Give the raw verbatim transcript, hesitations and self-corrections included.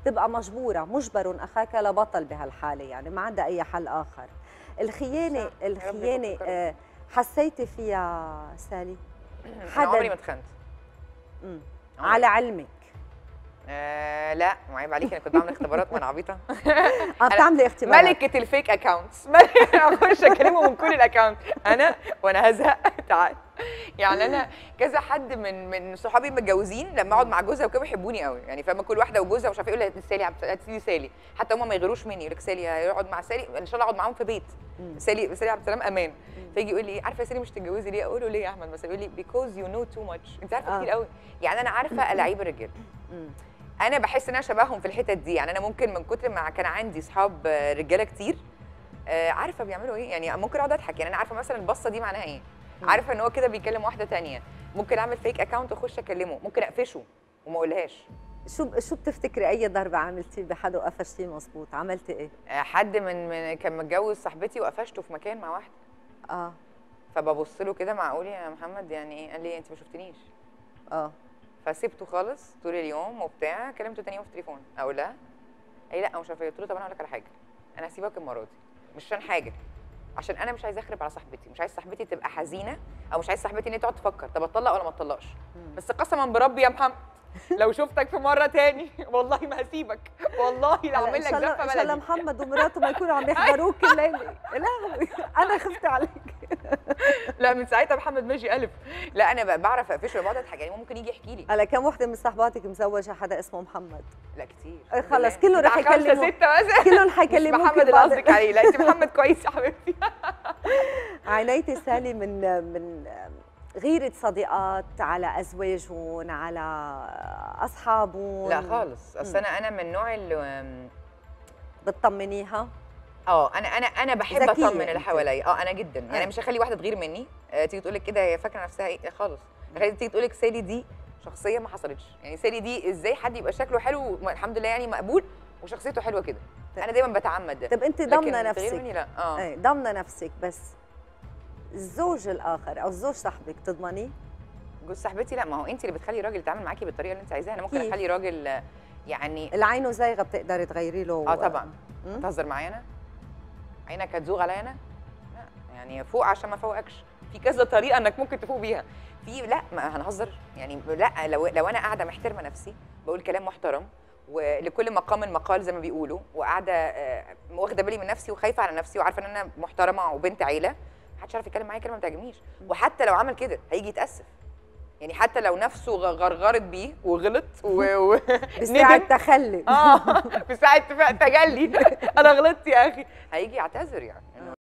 تبقى مجبوره، مجبر اخاك لبطل بهالحاله، يعني ما عندها اي حل اخر. الخيانه الخيانه آه حسيتي فيها سالي؟ حدا عمري ما اتخنت. امم على علمك. آه لا، وعيب عليكي، انا كنت بعمل اختبارات وانا عبيطه. اه بتعملي اختبارات؟ ملكه الفيك اكونتس، اخش اكلمه من كل الاكونت، انا وانا هزهق تعال. يعني انا كذا حد من من صحابي متجوزين لما اقعد مع جوزها وكده بيحبوني قوي، يعني فاهمه، كل واحده وجوزها ومش عارفه يقول لها سالي هاتي لي سالي، حتى هم ما يغيروش مني، يقول لك سالي هيقعد مع سالي ان شاء الله اقعد معاهم في بيت. سالي سالي عبد السلام امان. فيجي يقول لي عارفه يا سالي مش تتجوزي ليه؟ اقول له ليه يا احمد مثلا؟ يقول لي بيكوز يو نو تو ماتش، انت عارفه كتير قوي. يعني انا عارفه الاعيب الرجاله. انا بحس ان انا شبههم في الحتت دي، يعني انا ممكن من كتر ما كان عندي اصحاب رجاله كتير عارفه بيعملوا ايه، يعني ممكن اقعد اضحك، يعني انا عارفه مثلا البصه دي معناها ايه، عارفه ان هو كده بيكلم واحده ثانيه، ممكن اعمل فيك اكونت واخش اكلمه، ممكن اقفشه وما اقولهاش. شو شو بتفتكري اي ضربه عملتي بحدا وقفشتيه مظبوط؟ عملتي ايه؟ حد من, من كان متجوز صاحبتي وقفشته في مكان مع واحده. اه فببص له كده معقول يا محمد يعني ايه؟ قال لي انت ما شفتنيش. اه فسيبته خالص طول اليوم وبتاع، كلمته تاني يوم في التليفون اقول لها اي لا مش عارفه. قلت له طب انا اقول لك على حاجه، انا هسيبك المره دي مش عشان حاجه، عشان انا مش عايزه اخرب على صاحبتي، مش عايز صاحبتي تبقى حزينه، او مش عايز صاحبتي ان هي تقعد تفكر طب اتطلق ولا ما اتطلقش. بس قسما بربي يا محمد لو شفتك في مره تاني والله ما هسيبك، والله لا اعمل لك زفه بلدي. ان شاء الله محمد ومراته ما يكونوا عم يحضروك كل ليله. لا انا خفت عليك. لا من ساعتها محمد ماشي الف. لا انا بعرف اقفشه وبقعد اضحك، يعني ممكن يجي يحكي لي. على كم وحده من صحباتك مزوجه حدا اسمه محمد؟ لا كتير. خلص كله رح يكلموا خمسه سته مثلا، كلهم حيكلموك. محمد اللي قصدك عليه. لا انت محمد كويس يا حبيبتي. عانيتي سالي من من غيرة صديقات على ازواجهم، على اصحابهم؟ لا خالص، اصل انا انا من النوع اللي بتطمنيها؟ اه انا انا انا بحب اطمن اللي حواليا. اه انا جدا يعني مش هخلي واحده تغير مني. آه تيجي تقول لك كده هي فاكره نفسها ايه خالص. تيجي تقول لك سالي دي شخصيه ما حصلتش، يعني سالي دي ازاي حد يبقى شكله حلو الحمد لله يعني مقبول وشخصيته حلوه كده. انا دايما بتعمد ده. طب انت ضامنه نفسك؟ تغير مني لا. اه ايه ضامنه نفسك، بس الزوج الاخر او الزوج صاحبك تضمنيه؟ جوز صاحبتي لا، ما هو انت اللي بتخلي الراجل يتعامل معاكي بالطريقه اللي انت عايزاها. انا ممكن اخلي راجل يعني العين زايغه بتقدري تغيري له. اه طبعا. تهزر معايا انا؟ عينك هتزوغ عليا انا؟ لا يعني فوق عشان ما فوقكش، في كذا طريقه انك ممكن تفوق بيها. في لا ما هنهزر يعني، لا لو لو انا قاعده محترمه نفسي بقول كلام محترم ولكل مقام مقال زي ما بيقولوا، وقاعده واخده بالي من نفسي وخايفه على نفسي وعارفه ان انا محترمه وبنت عيله، محدش عارف يتكلم معايا كلمه ما تعجبنيش. وحتى لو عمل كده هيجي يتاسف، يعني حتى لو نفسه غرغرت بيه وغلط و بساعة تخلي اه بساعة تجلي انا غلطت يا اخي، هيجي يعتذر يعني.